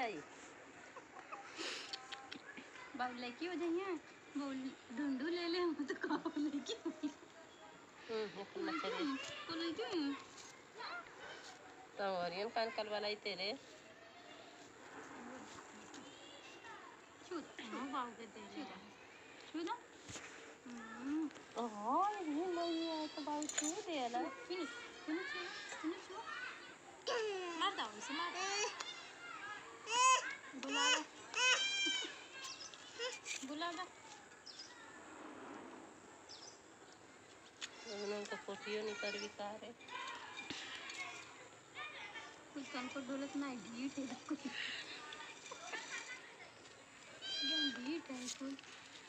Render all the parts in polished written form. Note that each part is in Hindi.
जाई बाबू लड़की हो जाइए बोल ढूंढू ले ले हम तो कहो लड़की हुई अपन मछली तो लड़की तो ओरियन कान कल वाला ही तेरे छूदा हां बाबू के तेरे छूदा ओह ये नहीं है तो बाबू छू दे ना फिनिश फिनिश मार दो उसे मार बुला लो उनका फोटियो नहीं कर भी का रे कुछ कंको ढोलक ना गीट है कुछ गीट है कुछ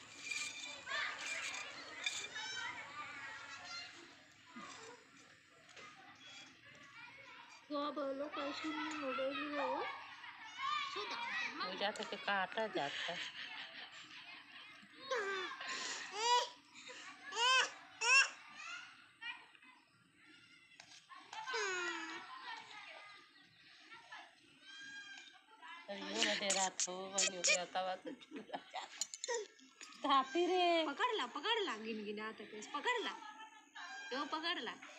क्या बोलो कैसे मोबाइल हो वो जाते के काटा जाता ये ना दे रात हो वही क्या तवा तो छूटा जाता रे पकड़ ला गिन गिना तक पकड़ ला तो पकड़ ला